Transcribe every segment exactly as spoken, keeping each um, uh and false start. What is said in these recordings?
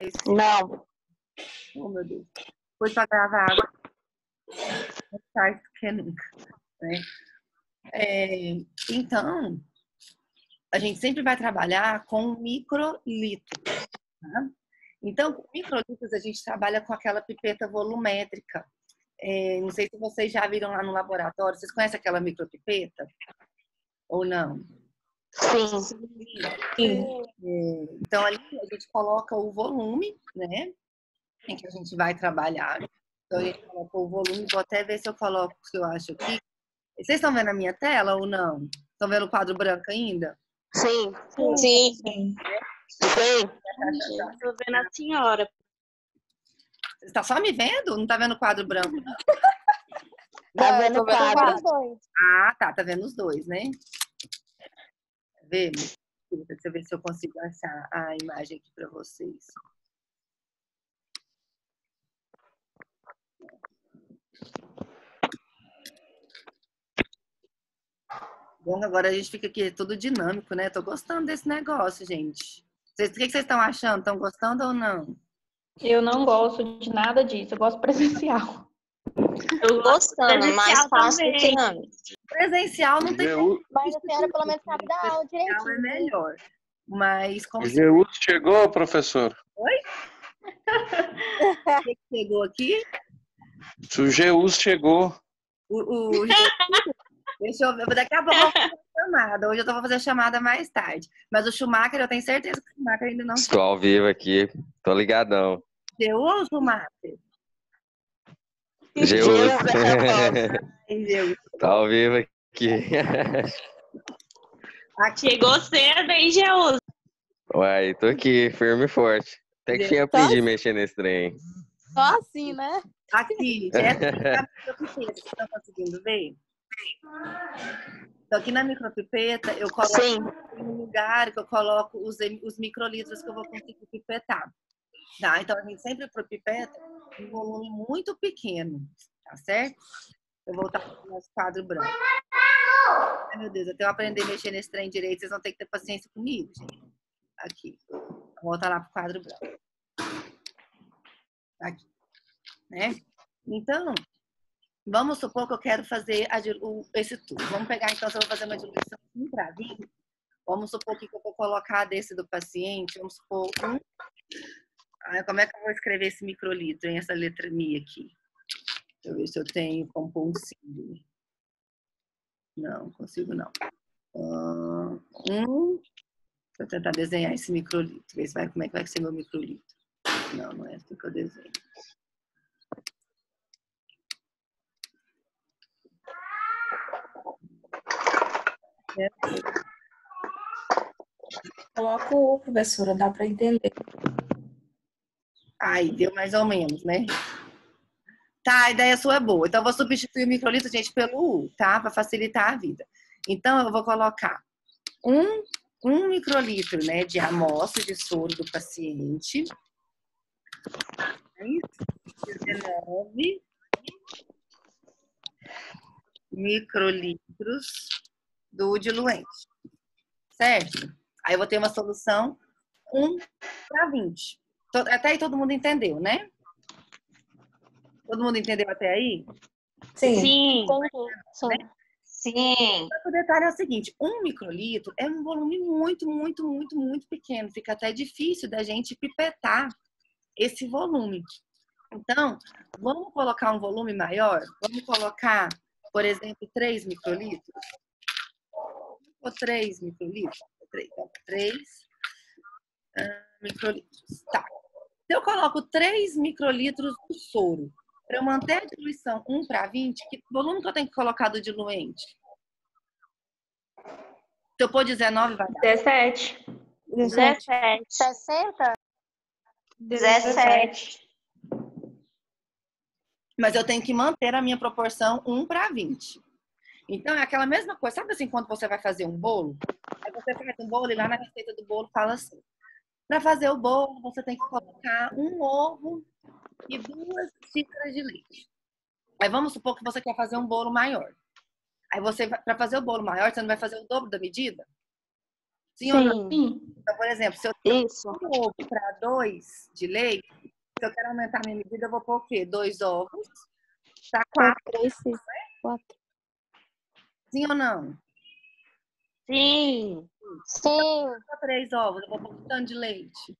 Não. Oh, meu Deus. Depois para gravar água, mais que nunca, né? É, então, a gente sempre vai trabalhar com microlitros, tá? Então, com microlitros, a gente trabalha com aquela pipeta volumétrica. É, não sei se vocês já viram lá no laboratório. Vocês conhecem aquela micropipeta? Ou não? Sim. Sim. É, então, ali a gente coloca o volume, né? Em que a gente vai trabalhar. Então, a gente coloca o volume. Vou até ver se eu coloco o que eu acho aqui. Vocês estão vendo a minha tela ou não? Estão vendo o quadro branco ainda? Sim. Sim. Sim. Estou vendo a senhora. Você está só me vendo? Não está vendo o quadro branco, não? Tá vendo o quadro? Ah, tá. Tá vendo os dois, né? Tá vendo? Deixa eu ver se eu consigo achar a imagem aqui para vocês. Bom, agora a gente fica aqui tudo dinâmico, né? Tô gostando desse negócio, gente. Vocês, o que vocês estão achando? Estão gostando ou não? Eu não gosto de nada disso, eu gosto presencial. Eu gostando, mais fácil do que também. antes. Presencial não tem como. Mas a senhora pelo menos sabe dar aula Presencial direitinho. é melhor. Mas como O se... Geus chegou, professor? Oi? Quem chegou aqui? O Geus chegou. O, o... Deixa eu ver. Daqui a pouco eu vou fazer a chamada. Hoje eu tô vou fazer a chamada mais tarde. Mas o Schumacher, eu tenho certeza que o Schumacher ainda não Estou ao vivo aqui, tô ligadão. chegou. Ou o Schumacher? Geus. Ai, Deus. Tá ao vivo aqui. Aqui, Chegou cedo, hein, Geus? Uai, tô aqui, firme e forte. Até que fim eu aprendi a mexer nesse trem. Só assim, né? aqui, essa aqui é a micropipeta. Vocês estão conseguindo ver? Então, aqui na micropipeta, eu coloco Sim. um lugar que eu coloco os, os microlitros que eu vou conseguir pipetar. Tá? Então, a gente sempre propipeta um volume muito pequeno, tá certo? Eu vou voltar para o nosso quadro branco. Ai, meu Deus, até eu aprender a mexer nesse trem direito, vocês vão ter que ter paciência comigo, gente. Aqui. Vou voltar lá para o quadro branco. Aqui. Né? Então, vamos supor que eu quero fazer a, o, esse tubo. Vamos pegar, então, se eu vou fazer uma diluição um para vinte. Vamos supor que eu vou colocar desse do paciente. Vamos supor um. Ah, como é que eu vou escrever esse microlitro, hein? Essa letra Mi aqui. Deixa eu ver se eu tenho compulsivo. Não, consigo não. Uh, um. Deixa eu tentar desenhar esse microlitro. Ver se vai, como é que vai ser meu microlitro. Não, não é assim que eu desenho. Coloca o professora, dá para entender. Ai, deu mais ou menos, né? Tá, a ideia sua é boa. Então, eu vou substituir o microlitro, gente, pelo U, tá? Para facilitar a vida. Então, eu vou colocar um, um microlitro, né, de amostra de soro do paciente. dezenove microlitros do diluente. Certo? Aí eu vou ter uma solução um para vinte. Até aí todo mundo entendeu, né? Todo mundo entendeu até aí? Sim. Sim. Sim. Sim. O detalhe é o seguinte, um microlitro é um volume muito, muito, muito, muito pequeno. Fica até difícil da gente pipetar esse volume. Então, vamos colocar um volume maior? Vamos colocar, por exemplo, três microlitros? Ou três microlitros? três microlitros. Tá. Se eu coloco três microlitros do soro, para eu manter a diluição um para vinte, que volume que eu tenho que colocar do diluente? Se eu pôr dezenove, vai dar? dezessete. dezessete. sessenta? dezessete. Mas eu tenho que manter a minha proporção um para vinte. Então, é aquela mesma coisa. Sabe assim, quando você vai fazer um bolo? Aí você faz um bolo e lá na receita do bolo fala assim. Para fazer o bolo, você tem que colocar um ovo e duas xícaras de leite. Aí vamos supor que você quer fazer um bolo maior. Aí você, para fazer o bolo maior, você não vai fazer o dobro da medida? Sim, ou não? Sim. Então, por exemplo, se eu tenho Isso. um ovo para dois de leite, se eu quero aumentar minha medida, eu vou pôr o quê? Dois ovos para quatro. Quatro, três, seis. Quatro. Sim ou não? Sim. Sim. Para três ovos, eu vou pôr um tanto de leite.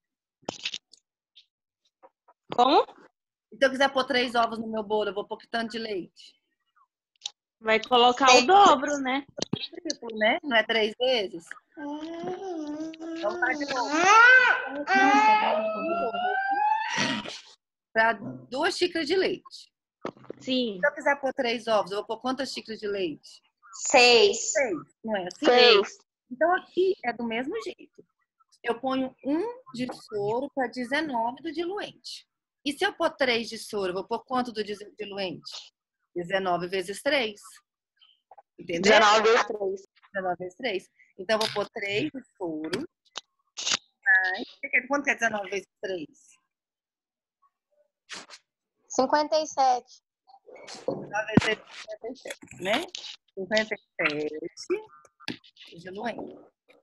Como? E se eu quiser pôr três ovos no meu bolo, eu vou pôr que tanto de leite? Vai colocar o dobro, né? Triplo, né? Não é três vezes? Então tá de novo. Para duas xícaras de leite. Sim. Se eu quiser pôr três ovos, eu vou pôr quantas xícaras de leite? Seis. Seis. Não é assim? Seis. Então aqui é do mesmo jeito. Eu ponho um de soro para dezenove do diluente. E se eu pôr três de soro, eu vou pôr quanto do diluente? dezenove vezes três. Entendeu? dezenove vezes três. dezenove vezes três. Então, eu vou pôr três de soro. Mais... Quanto que é dezenove vezes três? cinquenta e sete. dezenove vezes três, cinquenta e sete, né? cinquenta e sete diluente.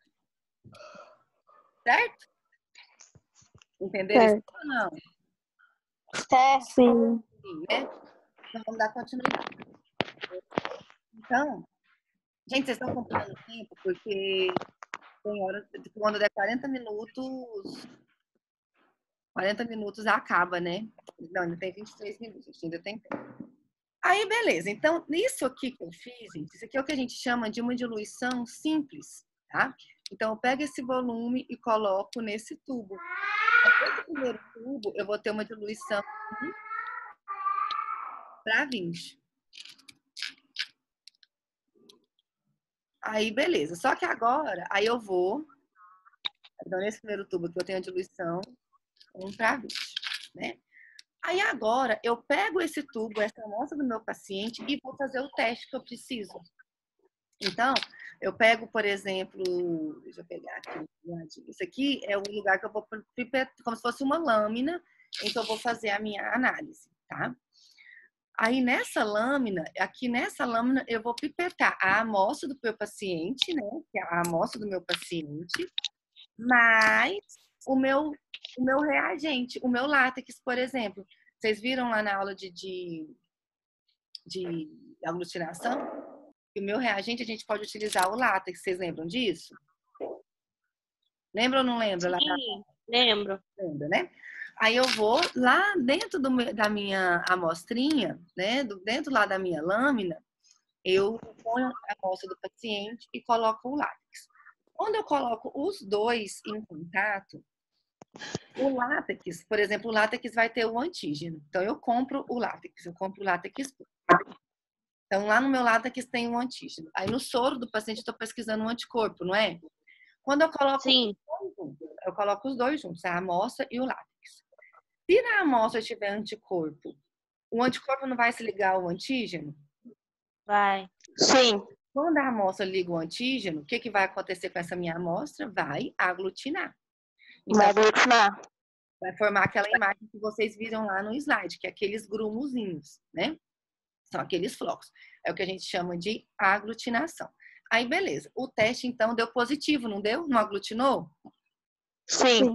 Certo? Entenderam isso ou não? Certo. Sim. Sim, né? Então, vamos dar continuidade. Então, gente, vocês estão contando o tempo, porque tem hora, quando der quarenta minutos, quarenta minutos acaba, né? Não, ainda tem vinte e três minutos, ainda tem tempo. Aí, beleza. Então, isso aqui que eu fiz, gente, isso aqui é o que a gente chama de uma diluição simples, tá? Então, eu pego esse volume e coloco nesse tubo. Nesse primeiro tubo, eu vou ter uma diluição para vinte. Aí, beleza. Só que agora, aí eu vou... Então, nesse primeiro tubo aqui, eu tenho a diluição um para vinte, né? Aí, agora, eu pego esse tubo, essa amostra do meu paciente e vou fazer o teste que eu preciso. Então, eu pego, por exemplo... Deixa eu pegar aqui. Isso aqui é o lugar que eu vou... Como se fosse uma lâmina em que eu vou fazer a minha análise, tá? Aí, nessa lâmina, aqui nessa lâmina, eu vou pipetar a amostra do meu paciente, né? Que é a amostra do meu paciente, mais o meu, o meu reagente, o meu látex, por exemplo. Vocês viram lá na aula de, de, de aglutinação? Que o meu reagente, a gente pode utilizar o látex. Vocês lembram disso? Lembra ou não lembra? Sim, lembro. Lembra, né? Aí eu vou lá dentro do, da minha amostrinha, né? Do, dentro lá da minha lâmina, eu ponho a amostra do paciente e coloco o látex. Quando eu coloco os dois em contato, o látex, por exemplo, o látex vai ter o antígeno. Então, eu compro o látex, eu compro o látex. Então, lá no meu látex tem um antígeno. Aí, no soro do paciente, eu estou pesquisando um anticorpo, não é? Quando eu coloco, Sim. eu coloco os dois juntos, a amostra e o látex. Se na amostra tiver anticorpo, o anticorpo não vai se ligar ao antígeno? Vai. Sim. Quando a amostra liga o antígeno, o que, que vai acontecer com essa minha amostra? Vai aglutinar. Então, Vai aglutinar. vai formar aquela imagem que vocês viram lá no slide, que é aqueles grumuzinhos, né? São aqueles flocos. É o que a gente chama de aglutinação. Aí, beleza. O teste, então, deu positivo, não deu? Não aglutinou? Sim.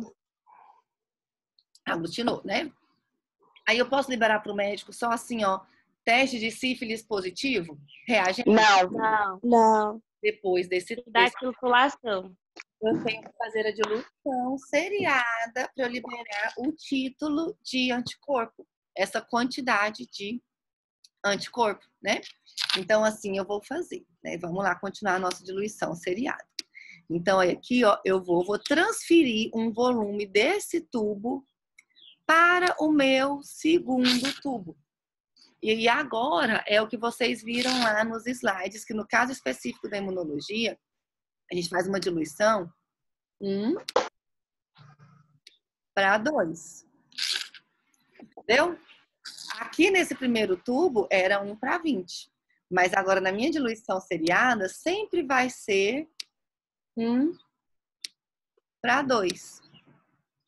Aglutinou, né? Aí eu posso liberar para o médico só assim, ó, teste de sífilis positivo? Reagente? Não. Não. Não. Depois desse Da teste, circulação. eu tenho que fazer a diluição seriada para eu liberar o título de anticorpo, essa quantidade de anticorpo, né? Então, assim, eu vou fazer, né? Vamos lá, continuar a nossa diluição seriada. Então, aqui, ó, eu vou, vou transferir um volume desse tubo para o meu segundo tubo. E agora é o que vocês viram lá nos slides, que no caso específico da imunologia, a gente faz uma diluição um para dois. Entendeu? Aqui nesse primeiro tubo era um para vinte. Mas agora na minha diluição seriada sempre vai ser um para dois.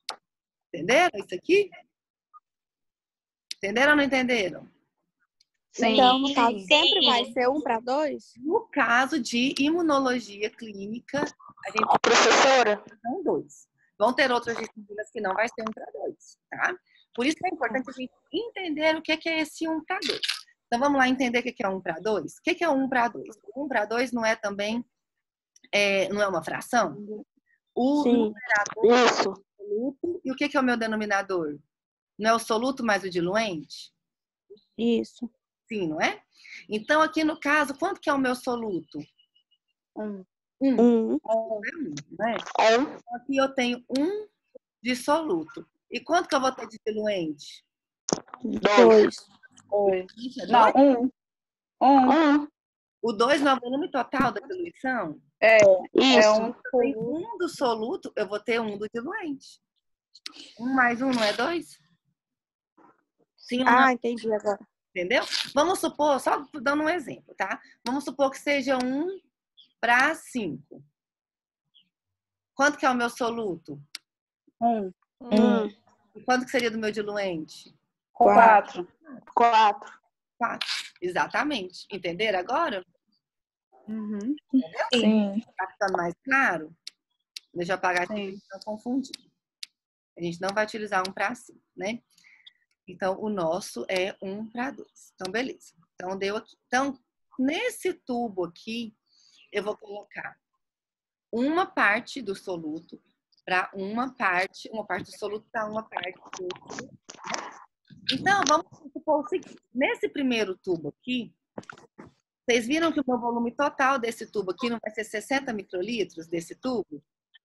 Entenderam isso aqui? Entenderam ou não entenderam? Sim. Então, no caso, Sim. sempre vai ser um para dois? No caso de imunologia clínica, a gente Professora, são dois. Vão ter outras disciplinas que não vai ser um para dois, tá? Por isso é importante a gente entender o que é esse um para dois. Então, vamos lá entender o que é um para dois? O que é um para dois? um para dois não é também, é, não é uma fração? O Sim. numerador isso. é o soluto. E o que é o meu denominador? Não é o soluto mais o diluente? Isso. Sim, não é? Então, aqui no caso, quanto que é o meu soluto? Um. Um. Um. É um, não é? Um. Então, aqui eu tenho um de soluto. E quanto que eu vou ter de diluente? Dois. Dois. Isso, é Não, dois? um. Um. Um. O dois não é o volume total da diluição? É, é Isso. um. Eu tenho um do soluto, eu vou ter um do diluente. Um mais um não é dois? Sim ou não? Ah, entendi agora. Entendeu? Vamos supor, só dando um exemplo, tá? Vamos supor que seja um para cinco. Quanto que é o meu soluto? Um. Um. E quanto que seria do meu diluente? Quatro. Quatro. quatro. Exatamente. Entenderam agora? Uhum. Sim. Tá ficando mais claro? Deixa eu apagar aqui para Sim. não confundir. A gente não vai utilizar um para cinco, né? Então, o nosso é um para dois. Então, beleza. Então, deu aqui. Então, nesse tubo aqui, eu vou colocar uma parte do soluto para uma parte, uma parte do soluto para uma parte do soluto. Então, vamos supor o seguinte. Nesse primeiro tubo aqui, vocês viram que o meu volume total desse tubo aqui não vai ser sessenta microlitros desse tubo?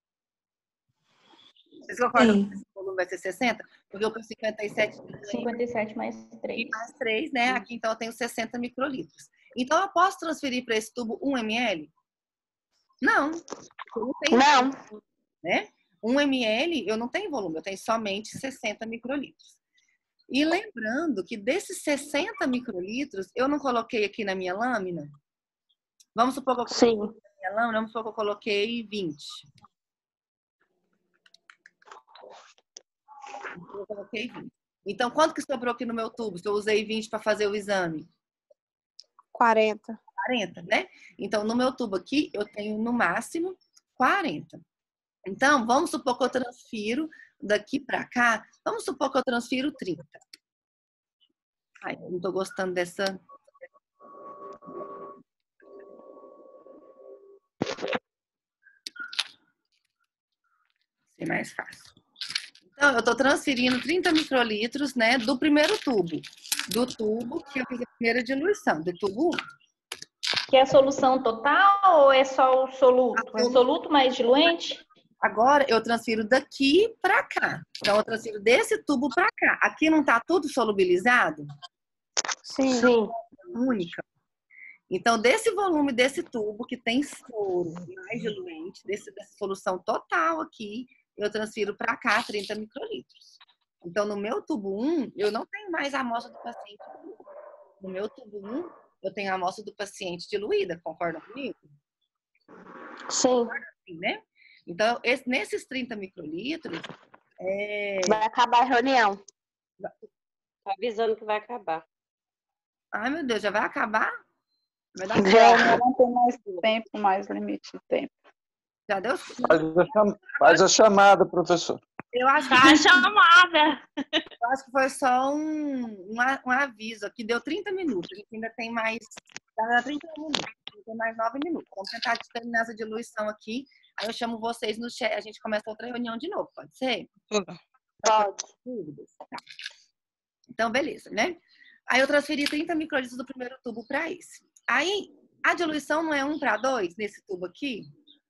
Vocês concordam Sim. que esse volume vai ser sessenta? Porque eu tenho cinquenta e sete cinquenta e sete mais três. e mais três, né? Aqui, então, eu tenho sessenta microlitros. Então, eu posso transferir para esse tubo um mililitro? Não. Eu não tenho, Não. né? um mililitro, eu não tenho volume, eu tenho somente sessenta microlitros. E lembrando que desses sessenta microlitros, eu não coloquei aqui na minha lâmina. Vamos supor que eu coloquei Sim. na minha lâmina, vamos supor que eu coloquei vinte. Eu coloquei vinte. Então, quanto que sobrou aqui no meu tubo? Se eu usei vinte para fazer o exame? Quarenta. quarenta, né? Então, no meu tubo aqui, eu tenho no máximo quarenta. Então, vamos supor que eu transfiro daqui para cá, vamos supor que eu transfiro trinta. Ai, eu não tô gostando dessa... Ser mais fácil. Então, eu tô transferindo trinta microlitros, né, do primeiro tubo. Do tubo que eu fiz a primeira diluição, do tubo um. Que é a solução total ou é só o soluto? A É soluto mais diluente? Agora, eu transfiro daqui para cá. Então, eu transfiro desse tubo para cá. Aqui não tá tudo solubilizado? Sim. Sim. Única. Então, desse volume desse tubo que tem soro mais diluente, desse, dessa solução total aqui, eu transfiro para cá trinta microlitros. Então, no meu tubo um, eu não tenho mais a amostra do paciente diluída. No meu tubo um, eu tenho a amostra do paciente diluída. Concordam comigo? Sim. Sim, né? Então, esse, nesses trinta microlitros, é... Vai acabar a reunião. Tá avisando que vai acabar. Ai, meu Deus, já vai acabar? Vai dar... Já. Não tem mais tempo, mais limite de tempo. Já deu? Faz a, cham- faz a chamada, professor. Eu acho que, Tá chamada. eu acho que foi só um, um, a- um aviso aqui. Deu trinta minutos. A gente ainda tem mais... Dá trinta minutos. Tem mais nove minutos. Vamos tentar terminar essa diluição aqui. Aí eu chamo vocês no chat. A gente começa outra reunião de novo. Pode ser? Pode. Dúvidas? Tá. Então, beleza, né? Aí eu transferi trinta microlitros do primeiro tubo para esse. Aí, a diluição não é um para dois nesse tubo aqui?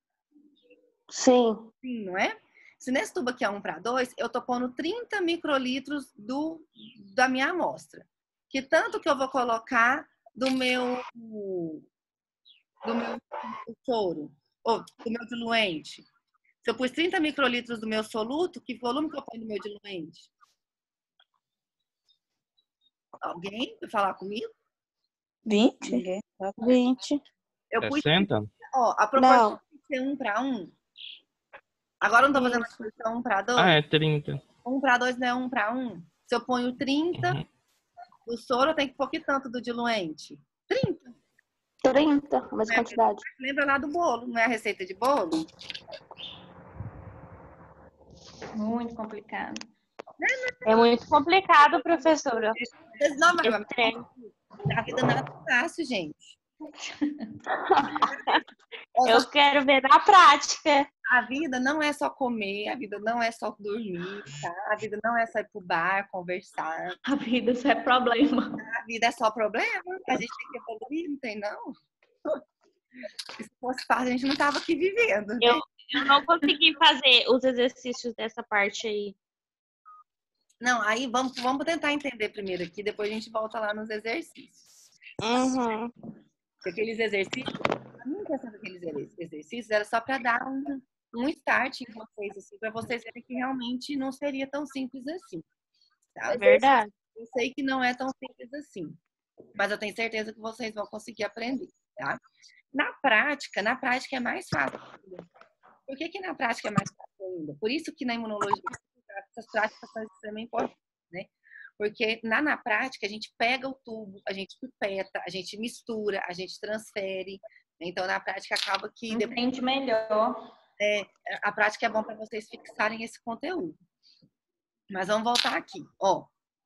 Sim. Sim, não é? Se nesse tubo aqui é um para dois, eu tô pondo trinta microlitros do, da minha amostra. Que tanto que eu vou colocar do meu, do meu soro, ou do meu diluente. Se eu pus trinta microlitros do meu soluto, que volume que eu ponho do meu diluente? Alguém vai falar comigo? vinte? Vinte. Eu pus, sessenta? ó, a proporção Não. tem que ser um para um. Agora eu não tô fazendo a Isso. proporção um para dois. Ah, é trinta. um para dois não é um para um. Se eu ponho trinta, Uhum. O soro tem que pôr que tanto do diluente? trinta. trinta, a mesma quantidade. Lembra lá do bolo, não é a receita de bolo? Muito complicado. É muito complicado, professora. Vocês não, mas Esse trem. a vida não é fácil, gente. Eu quero ver na prática. A vida não é só comer, a vida não é só dormir, tá? A vida não é só ir pro bar, conversar. A vida isso é problema. A vida é só problema. A gente tem que evoluir, não tem não? Se fosse fácil, a gente não tava aqui vivendo, né? Eu, eu não consegui fazer os exercícios dessa parte aí. Não, aí vamos, vamos tentar entender primeiro aqui, depois a gente volta lá nos exercícios. Uhum. Porque aqueles exercícios, a minha intenção daqueles exercícios era só para dar um, um start em vocês, assim, para vocês verem que realmente não seria tão simples assim. Tá? É verdade. Eu sei que não é tão simples assim, mas eu tenho certeza que vocês vão conseguir aprender, tá? Na prática, na prática é mais fácil ainda. Por que que na prática é mais fácil ainda? Por isso que na imunologia essas práticas são extremamente importantes, né? Porque na, na prática a gente pega o tubo, a gente pipeta, a gente mistura, a gente transfere. Então na prática acaba que Entende melhor. É, a prática é bom para vocês fixarem esse conteúdo. Mas vamos voltar aqui, ó.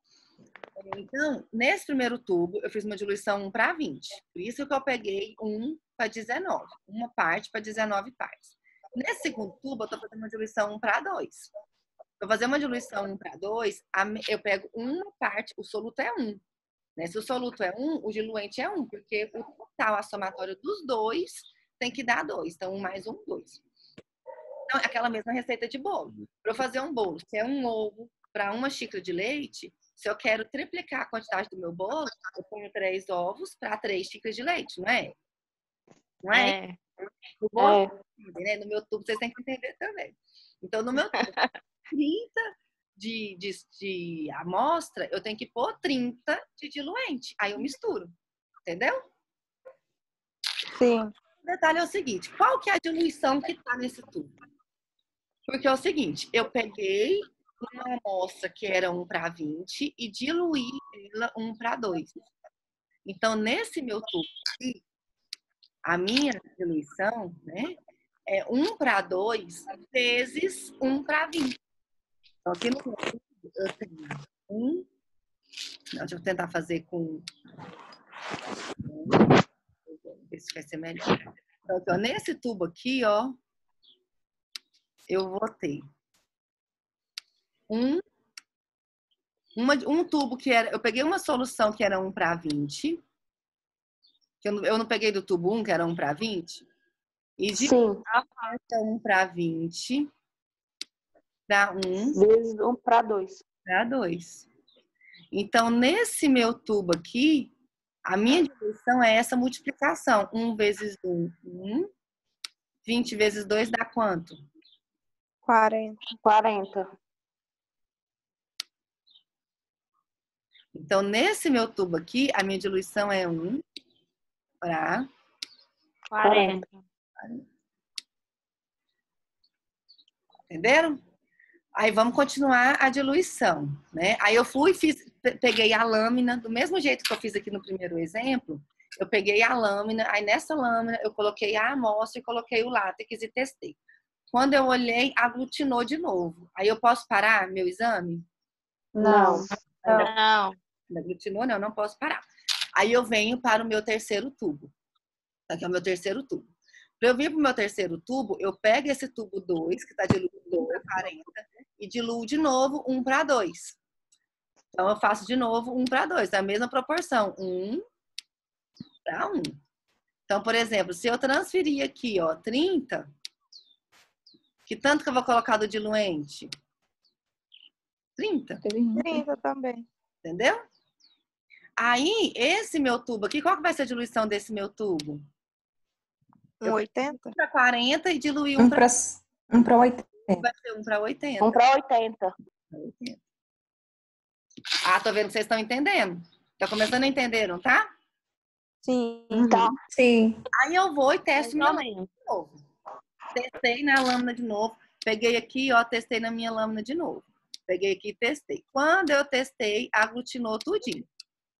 Então, nesse primeiro tubo, eu fiz uma diluição um para vinte. Por isso que eu peguei um para dezenove. Uma parte para dezenove partes. Nesse segundo tubo, eu estou fazendo uma diluição um para dois. Para fazer uma diluição um para dois, eu pego uma parte, o soluto é um. Né? Se o soluto é um, o diluente é um, porque o total, a somatória dos dois, tem que dar dois. Então, um mais um, dois. Então, é aquela mesma receita de bolo. Para eu fazer um bolo, se é um ovo para uma xícara de leite, se eu quero triplicar a quantidade do meu bolo, eu ponho três ovos para três xícaras de leite, não é? Não é? É. No, bolo, né? No meu tubo, vocês têm que entender também. Então, no meu tubo, trinta de, de, de amostra, eu tenho que pôr trinta de diluente. Aí eu misturo. Entendeu? Sim. O detalhe é o seguinte, qual que é a diluição que está nesse tubo? Porque é o seguinte, eu peguei uma amostra que era um para vinte e diluí ela um para dois. Então, nesse meu tubo aqui, a minha diluição, né, é um para dois vezes um para vinte. Então, aqui no meu tubo, eu tenho um... Não, deixa eu tentar fazer com... Ver se vai ser melhor. Então, ó, nesse tubo aqui, ó, eu vou ter um, uma, um tubo que era... Eu peguei uma solução que era um para vinte. Que eu, não, eu não peguei do tubo um, que era um para vinte. E de Sim. um para vinte para um Vezes um para dois. para dois. Então, nesse meu tubo aqui, a minha diluição é essa multiplicação. um vezes um, um. vinte vezes dois dá quanto? quarenta. quarenta. Então, nesse meu tubo aqui, a minha diluição é um para quarenta. Entenderam? Aí vamos continuar a diluição, né? Aí eu fui e fiz, peguei a lâmina, do mesmo jeito que eu fiz aqui no primeiro exemplo, eu peguei a lâmina, aí nessa lâmina eu coloquei a amostra e coloquei o látex e testei. Quando eu olhei, aglutinou de novo. Aí eu posso parar meu exame? Não. Não. Aglutinou, não, não posso parar. Aí eu venho para o meu terceiro tubo. Aqui é o meu terceiro tubo. Para eu vir para o meu terceiro tubo, eu pego esse tubo dois, que está diluído um para quarenta, e diluo de novo um para dois. Então, eu faço de novo um para dois, é a mesma proporção. um para um. Então, por exemplo, se eu transferir aqui, ó, trinta, que tanto que eu vou colocar do diluente? trinta. trinta também. Entendeu? Aí, esse meu tubo aqui, qual que vai ser a diluição desse meu tubo? Um oitenta? um para quarenta e diluir um Um para... para um para oitenta. Vai ser um para oitenta. um para oitenta. Ah, tô vendo que vocês estão entendendo. Tá começando a entender, não tá? Sim. Tá. Sim. Aí eu vou e testo minha Mais ou lâmina menos. de novo. Testei na lâmina de novo. Peguei aqui, ó, testei na minha lâmina de novo. Peguei aqui e testei. Quando eu testei, aglutinou tudinho.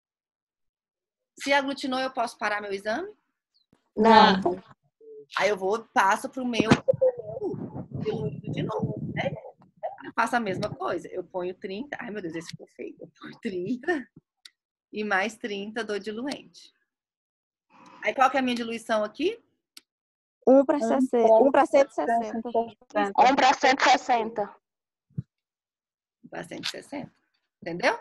Se aglutinou, eu posso parar meu exame? Não. Aí eu vou, passo pro meu diluído de novo, né? Eu faço a mesma coisa. Eu ponho trinta. Ai, meu Deus, esse ficou feio. Eu ponho trinta e mais trinta do diluente. Aí qual que é a minha diluição aqui? um para sessenta. um para cento e sessenta. um para cento e sessenta. Para cento e sessenta. Entendeu?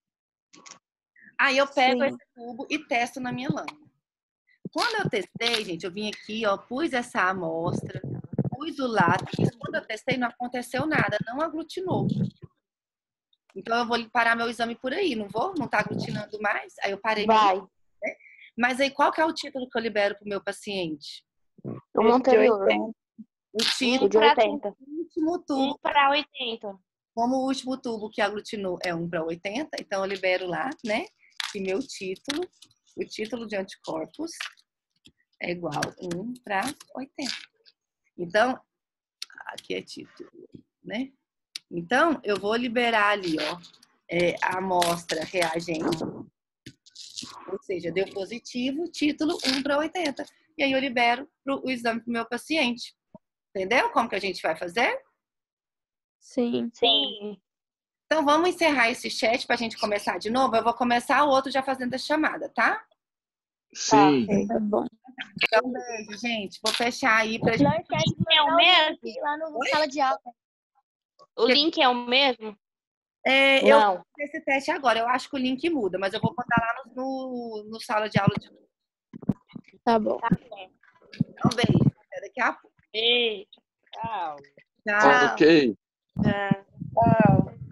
Aí eu pego Sim. esse tubo e testo na minha lâmina. Quando eu testei, gente, eu vim aqui, ó, pus essa amostra, pus o látex. Quando eu testei, não aconteceu nada, não aglutinou. Então eu vou parar meu exame por aí, não vou? Não tá aglutinando mais? Aí eu parei. Vai. Mas aí qual que é o título que eu libero pro meu paciente? O anterior. O título O de oitenta. do último tubo. um para oitenta. Como o último tubo que aglutinou é um para oitenta, então eu libero lá, né? Que meu título, o título de anticorpos é igual a um para oitenta. Então, aqui é título, né? Então, eu vou liberar ali, ó, é, a amostra reagente. Ou seja, deu positivo, título um para oitenta. E aí eu libero pro, o exame para o meu paciente. Entendeu como que a gente vai fazer? Sim. Sim. Então, vamos encerrar esse chat para a gente começar de novo. Eu vou começar o outro já fazendo a chamada, tá? Sim. Tá bom. Então, beijo, gente. Vou fechar aí pra gente. Não esquece de É o mandar mesmo? link lá no sala de aula. O link é o mesmo? É, eu vou Não. fazer esse teste agora. Eu acho que o link muda, mas eu vou botar lá no, no, no sala de aula de novo. Tá bom. Então, beijo. Até daqui a pouco. Beijo. Tchau. Tchau. Ok. Tchau. Tchau.